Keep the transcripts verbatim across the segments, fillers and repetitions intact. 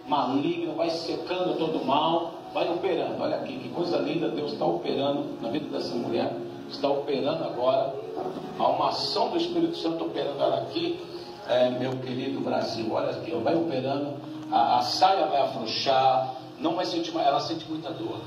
maligno, vai secando todo o mal, vai operando. Olha aqui, que coisa linda, Deus está operando na vida dessa mulher, está operando agora. Há uma ação do Espírito Santo operando ela aqui, é, meu querido Brasil, olha aqui, vai operando, a, a saia vai afrouxar, não vai sentir mais, ela sente muita dor.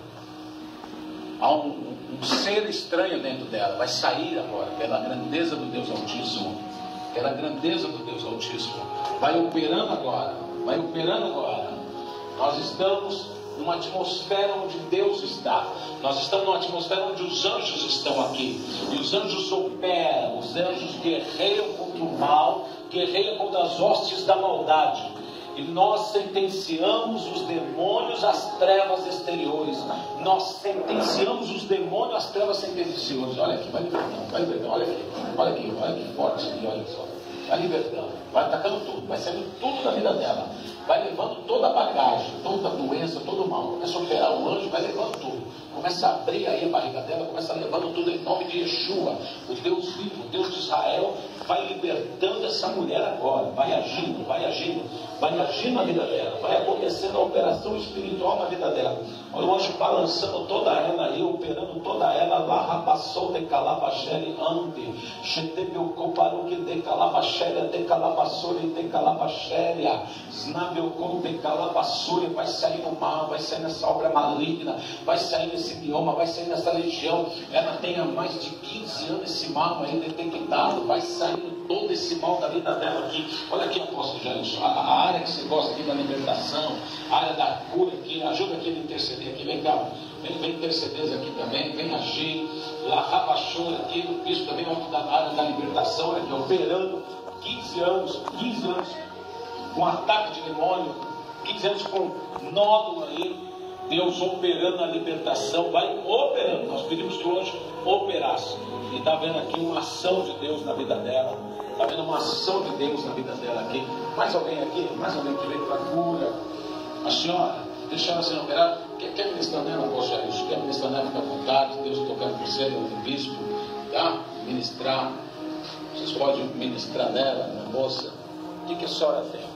Há um, um, um ser estranho dentro dela, vai sair agora, pela grandeza do Deus Altíssimo, pela grandeza do Deus Altíssimo, vai operando agora, vai operando agora. Nós estamos numa atmosfera onde Deus está, nós estamos numa atmosfera onde os anjos estão aqui, e os anjos operam, os anjos guerreiam contra o mal, guerreiam contra as hostes da maldade, e nós sentenciamos os demônios às trevas exteriores, nós sentenciamos os demônios às trevas exteriores. Olha aqui, vai libertando, vai libertando, olha aqui, olha aqui, olha que forte aqui, olha só, vai libertando, vai atacando tudo, vai saindo tudo da vida dela, vai levando toda a bagagem, toda a doença, todo o mal, começa a operar o anjo, vai levando tudo, começa a abrir aí a barriga dela, começa levando tudo em nome de Yeshua, o Deus vivo, o Deus de Israel, vai libertando essa mulher agora, vai agindo, vai agindo, vai agindo na vida dela, vai acontecendo a operação espiritual na vida dela. Olha o anjo balançando toda ela aí, operando toda ela, lá rapassou de calabachere ante, chetebeu coparu que de calabachere, de calabassore, de calabachere, snabeu com de calabassure, vai sair no mal, vai sair nessa obra maligna, vai sair nesse bioma, vai sair nessa legião. Ela tem há mais de quinze anos esse mal aí detectado, vai sair todo esse mal da vida dela aqui. Olha aqui, apóstolo Jair, a, a área que você gosta aqui da libertação, a área da cura aqui, ajuda aqui a interceder aqui, vem cá, vem, vem interceder aqui também, vem agir, lá rabachou aqui, o bispo também da área da libertação, olha aqui, operando, quinze anos, quinze anos, com ataque de demônio, quinze anos com nódulo aí, Deus operando a libertação, vai operando. Nós pedimos que o anjo operasse. E está vendo aqui uma ação de Deus na vida dela. Está vendo uma ação de Deus na vida dela aqui. Mais alguém aqui? Mais alguém que veio para a cura? A senhora, deixa ela ser operada. Quer, quer ministrar nela, poxa, isso? Quer ministrar nela, fica à vontade. Deus tocando por você, o bispo, tá? Ministrar. Vocês podem ministrar nela, na moça. O que, que a senhora tem?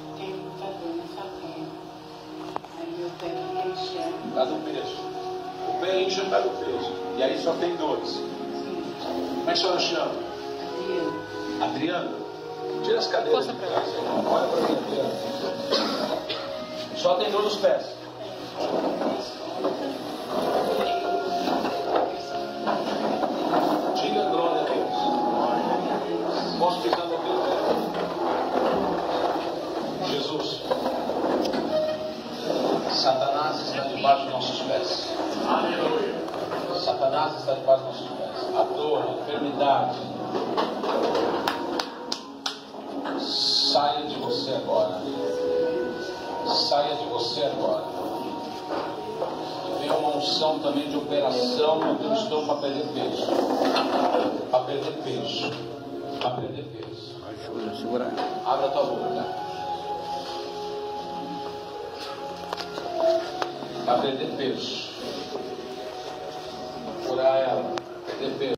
Por causa do peso. O pé enche por causa do peso. E aí só tem dores. Como é que a senhora chama? Adriana. Adriana? Tira as cadeiras. Olha para mim, Adriana. Só tem dor nos pés. Diga glória a Deus. Posso ficar no teu pé? Jesus. Satanás está debaixo dos nossos pés. Aleluia. Satanás está debaixo dos nossos pés. A dor, a enfermidade, saia de você agora. Saia de você agora. Vem uma unção também de operação no teu estômago para perder peso. Para perder peso. Para perder peso. Ajuda, segura. Abra a tua boca. Para perder peso, curar ela, perder peso.